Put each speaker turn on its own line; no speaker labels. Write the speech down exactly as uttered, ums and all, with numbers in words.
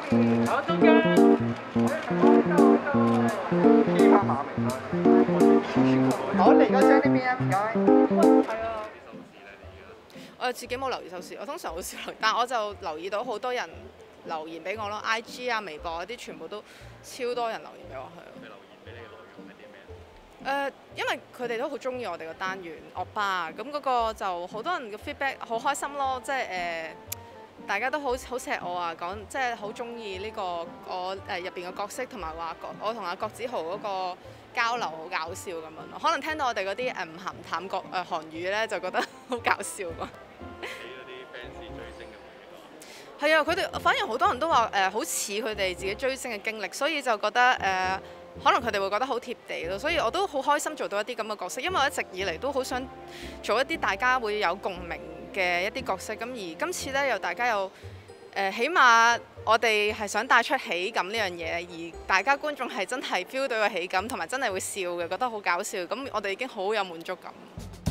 好，中間。P 翻馬明好，你而家聲呢邊啊？唔該。係啊。
我自己冇留意收視，我通常好少留意，但我就留意到好多人留言俾我咯，I G 啊、微博嗰啲全部都超多人留言俾我係。
佢留言俾你嘅內容係啲咩？
誒、呃，因為佢哋都好中意我哋個單元惡霸，咁嗰個就好多人嘅 feedback 好開心咯，即係誒、呃，大家都好好錫我啊，講即係好中意呢個我誒入邊嘅角色，同埋話我同阿郭子豪嗰個交流好搞笑咁樣咯。可能聽到我哋嗰啲誒唔鹹淡國誒韓語咧，就覺得好搞笑咯。
你嗰啲 fans 追星嘅回憶啊？
係啊，佢哋反而好多人都話誒、呃，好似佢哋自己追星嘅經歷，所以就覺得誒。呃可能佢哋會覺得好貼地咯，所以我都好開心做到一啲咁嘅角色，因為我一直以嚟都好想做一啲大家會有共鳴嘅一啲角色。咁而今次呢，又大家又誒、呃，起碼我哋係想帶出喜感呢樣嘢，而大家觀眾係真係 feel 到個喜感，同埋真係會笑嘅，覺得好搞笑。咁我哋已經好有滿足感。